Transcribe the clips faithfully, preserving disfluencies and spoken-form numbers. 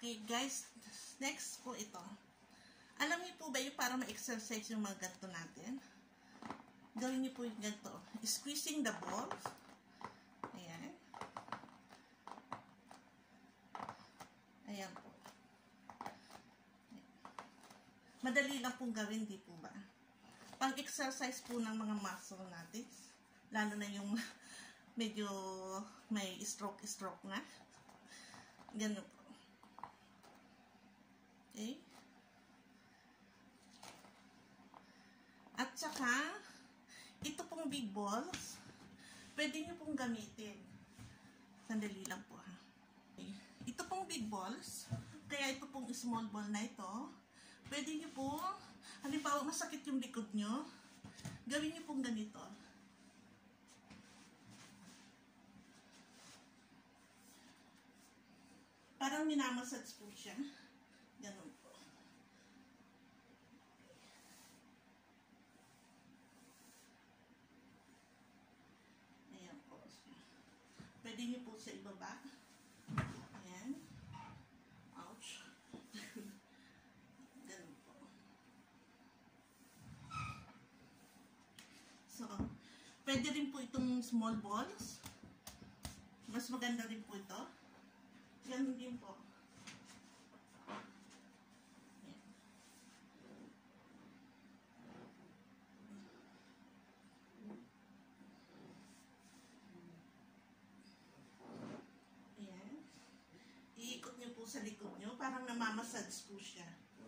Okay, guys. Next po ito. Alam niyo po ba yung para ma-exercise yung mga ganito natin? Gawin niyo po yung ganito. Squeezing the balls. Ayan. Ayan po. Madali lang pong gawin, di po ba? Pang-exercise po ng mga muscle natin. Lalo na yung medyo may stroke-stroke na. Ganun po. Okay? At saka, ito pong big balls, pwede nyo pong gamitin. Sandali lang po ha. Okay. Ito pong big balls, kaya ito pong small ball na ito, pwede nyo pong, halimbawa masakit yung likod nyo, gawin nyo pong ganito. Parang minamassage po siya. Ganun po. Ayan po. Pwede niyo po sa ibaba. Ayan. Ouch. Ganun po. So, pwede rin po itong small balls. Mas maganda rin po ito. Ganun din po. Ayan. Iikot niyo po sa likod niyo. Parang namamassage po siya.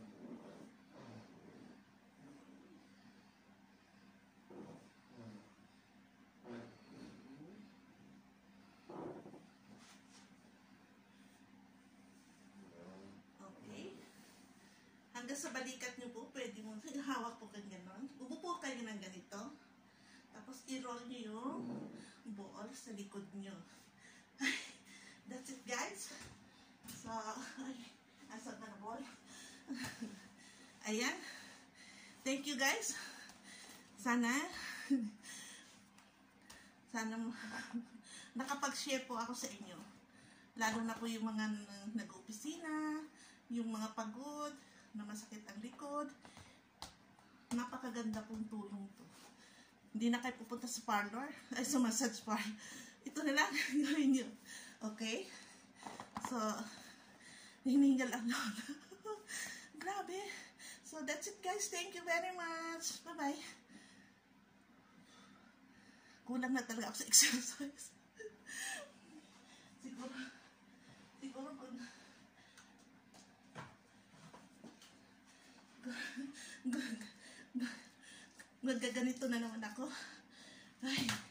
Hanggang sa balikat nyo po, pwede mo, hawak po kayo gano'n. Upo kayo ng ganito. Tapos i-roll nyo yung ball sa likod nyo. That's it, guys. So, ay, asad na na ball. Ayan. Thank you, guys. Sana, sana nakapag-share po ako sa inyo. Lalo na po yung mga nag-opisina, yung mga pagod, na masakit ang likod. Napakaganda pong tulong to. Hindi na kayo pupunta sa parlor, ay sa massage parlor. Ito na lang gawin nyo. Okay? So, hinihingal ang lola. Grabe. So, that's it, guys. Thank you very much. Bye-bye. Kulang na talaga ako sa exercise. Siguro, siguro kung Gagaganito na naman ako. Ay.